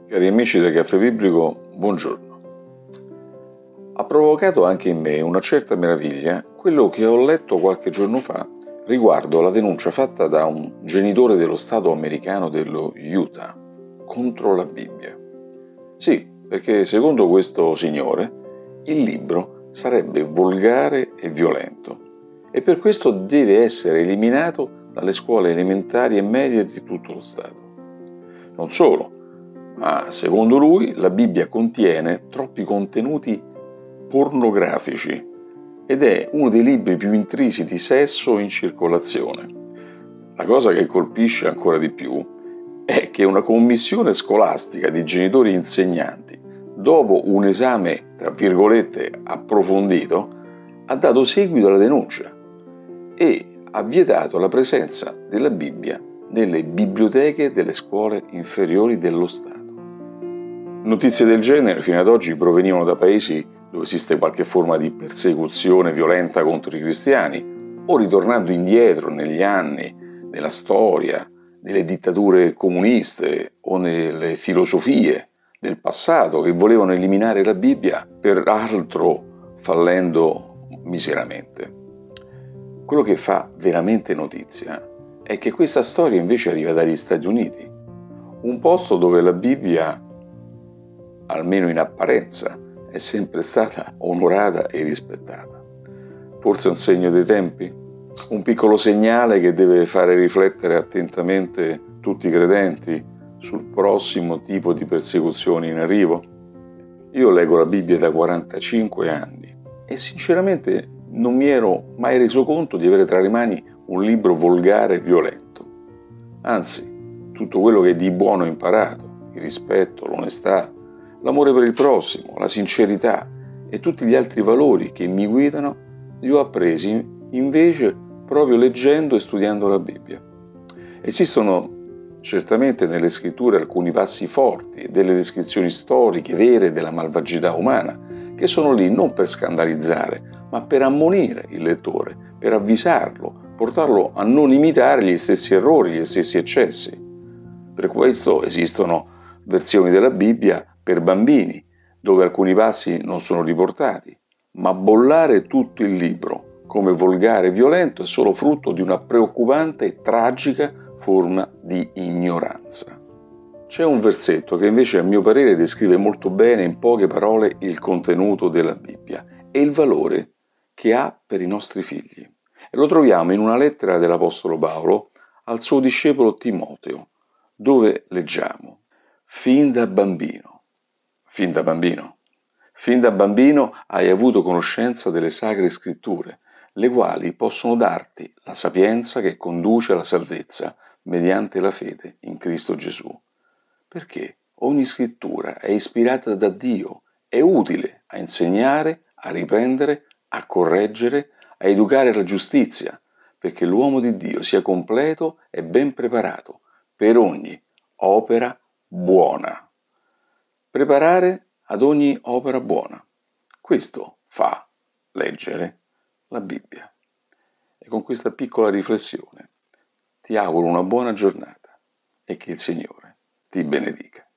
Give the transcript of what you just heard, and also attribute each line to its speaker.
Speaker 1: Cari amici del Caffè Biblico, buongiorno. Ha provocato anche in me una certa meraviglia quello che ho letto qualche giorno fa riguardo alla denuncia fatta da un genitore dello Stato americano dello Utah contro la Bibbia. Sì, perché secondo questo signore il libro sarebbe volgare e violento e per questo deve essere eliminato dalle scuole elementari e medie di tutto lo Stato. Non solo, ma secondo lui la Bibbia contiene troppi contenuti pornografici ed è uno dei libri più intrisi di sesso in circolazione. La cosa che colpisce ancora di più è che una commissione scolastica di genitori e insegnanti, dopo un esame, tra virgolette, approfondito, ha dato seguito alla denuncia e ha vietato la presenza della Bibbia nelle biblioteche delle scuole inferiori dello Stato. Notizie del genere fino ad oggi provenivano da paesi dove esiste qualche forma di persecuzione violenta contro i cristiani, o ritornando indietro negli anni, nella storia, nelle dittature comuniste o nelle filosofie del passato che volevano eliminare la Bibbia, peraltro fallendo miseramente. Quello che fa veramente notizia è che questa storia invece arriva dagli Stati Uniti, un posto dove la Bibbia, almeno in apparenza, è sempre stata onorata e rispettata. Forse un segno dei tempi? Un piccolo segnale che deve fare riflettere attentamente tutti i credenti sul prossimo tipo di persecuzioni in arrivo? Io leggo la Bibbia da 45 anni e sinceramente non mi ero mai reso conto di avere tra le mani un libro volgare e violento. Anzi, tutto quello che di buono ho imparato, il rispetto, l'onestà, l'amore per il prossimo, la sincerità e tutti gli altri valori che mi guidano, li ho appresi invece proprio leggendo e studiando la Bibbia. Esistono certamente nelle scritture alcuni passi forti e delle descrizioni storiche vere della malvagità umana, che sono lì non per scandalizzare, ma per ammonire il lettore, per avvisarlo, portarlo a non imitare gli stessi errori, gli stessi eccessi. Per questo esistono versioni della Bibbia per bambini, dove alcuni passi non sono riportati, ma bollare tutto il libro come volgare e violento è solo frutto di una preoccupante e tragica forma di ignoranza. C'è un versetto che invece a mio parere descrive molto bene in poche parole il contenuto della Bibbia e il valore che ha per i nostri figli. E lo troviamo in una lettera dell'Apostolo Paolo al suo discepolo Timoteo, dove leggiamo: fin da bambino hai avuto conoscenza delle sacre scritture, le quali possono darti la sapienza che conduce alla salvezza mediante la fede in Cristo Gesù. Perché ogni scrittura è ispirata da Dio, è utile a insegnare, a riprendere, a correggere, a educare alla giustizia, perché l'uomo di Dio sia completo e ben preparato per ogni opera buona. Preparare ad ogni opera buona. Questo fa leggere la Bibbia. E con questa piccola riflessione ti auguro una buona giornata e che il Signore ti benedica.